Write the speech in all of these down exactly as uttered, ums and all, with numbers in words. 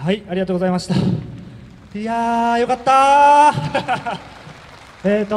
はい、ありがとうございました。いやー、よかったーえーと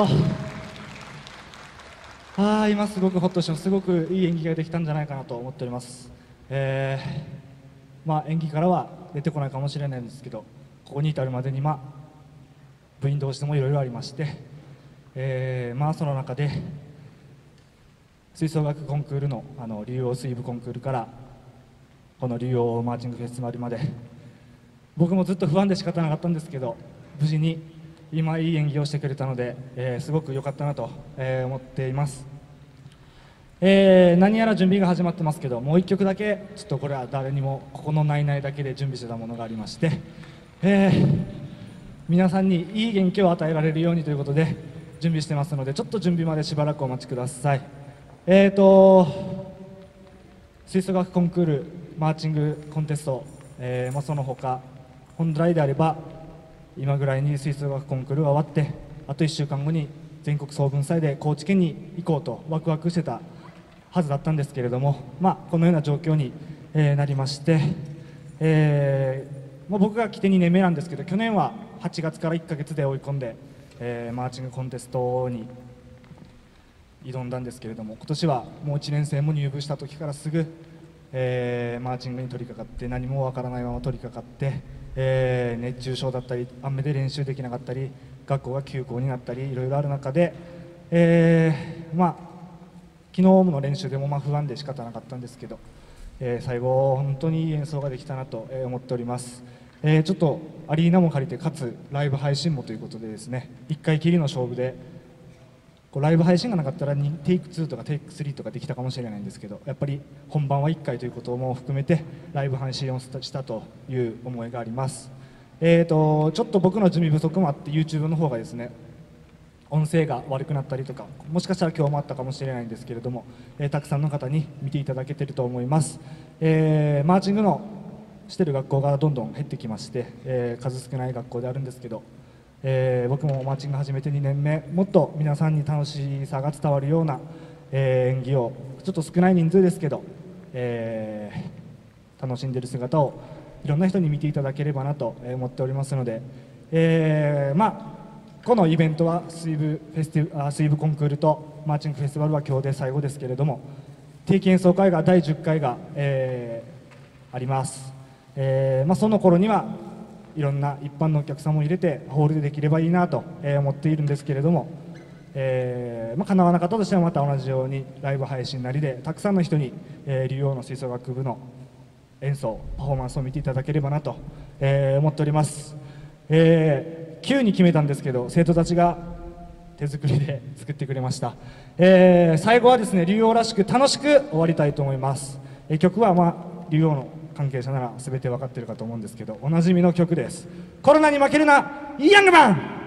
あー今すごくほっとしてます。すごくいい演技ができたんじゃないかなと思っております。えーまあ、演技からは出てこないかもしれないんですけど、ここに至るまでに、まあ、部員同士でもいろいろありまして、えーまあ、その中で吹奏楽コンクールのあの竜王水部コンクールからこの竜王マーチングフェスティバルまで、僕もずっと不安で仕方なかったんですけど、無事に今いい演技をしてくれたので、えーすごく良かったなと、えー思っています。えー何やら準備が始まってますけど、もういっきょくだけちょっとこれは誰にもここの内々だけで準備してたものがありまして、えー皆さんにいい元気を与えられるようにということで準備してますので、ちょっと準備までしばらくお待ちください。えーと吹奏楽コンクールマーチングコンテスト、えーまあ、その他本来であれば今ぐらいに吹奏楽コンクールが終わってあといっしゅうかんごに全国総文祭で高知県に行こうとワクワクしてたはずだったんですけれども、まあ、このような状況に、えーなりまして、えーまあ、僕が来てにねんめなんですけど、去年ははちがつからいっかげつで追い込んで、えーマーチングコンテストに挑んだんですけれども、今年はもういちねん生も入部した時からすぐ、えーマーチングに取り掛かって、何もわからないまま取り掛かって、えー熱中症だったり雨で練習できなかったり学校が休校になったりいろいろある中で、えーまあ、昨日の練習でもまあ不安で仕方なかったんですけど、えー最後本当にいい演奏ができたなと思っております。えーちょっとアリーナも借りてかつライブ配信もということでですね、いっかいきりの勝負でこうライブ配信がなかったらにテイクツーとかテイクスリーとかできたかもしれないんですけど、やっぱり本番はいっかいということも含めてライブ配信をしたという思いがあります。えーとちょっと僕の準備不足もあって YouTube の方がですね音声が悪くなったりとか、もしかしたら今日もあったかもしれないんですけれども、えーたくさんの方に見ていただけていると思います。えーマーチングのしてる学校がどんどん減ってきまして、えー数少ない学校であるんですけど、えー僕もマーチング始めてにねんめ、もっと皆さんに楽しさが伝わるような、えー演技をちょっと少ない人数ですけど、えー楽しんでいる姿をいろんな人に見ていただければなと思っておりますので、えーまあこのイベントは水部フェスティあ水部コンクールとマーチングフェスティバルは今日で最後ですけれども、定期演奏会がだいじゅっかいが、えーあります。えーまあ、その頃にはいろんな一般のお客さんも入れてホールでできればいいなと思っているんですけれども、えーまあ、叶わなかったとしてもまた同じようにライブ配信なりでたくさんの人に、えー、竜王の吹奏楽部の演奏パフォーマンスを見ていただければなと、えー思っております。えー急に決めたんですけど生徒たちが手作りで作ってくれました。えー最後はですね竜王らしく楽しく終わりたいと思います。えー曲は、まあ、竜王の関係者なら全て分かっているかと思うんですけど、おなじみの曲です。コロナに負けるなヤングマン。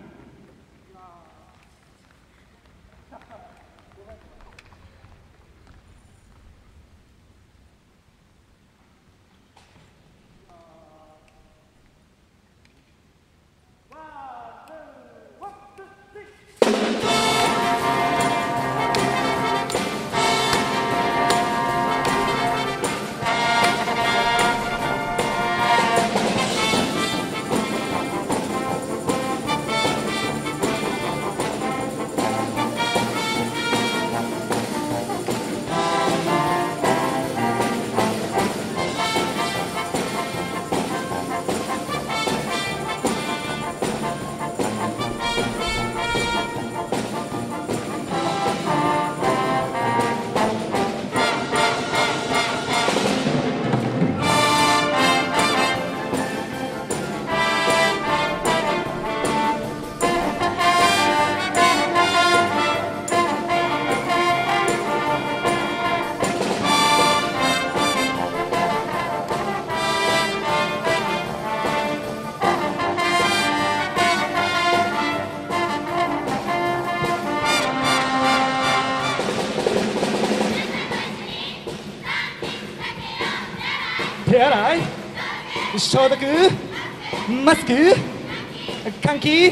手洗い消毒マスク換気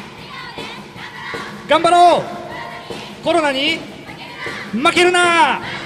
頑張ろうコロナに負けるな。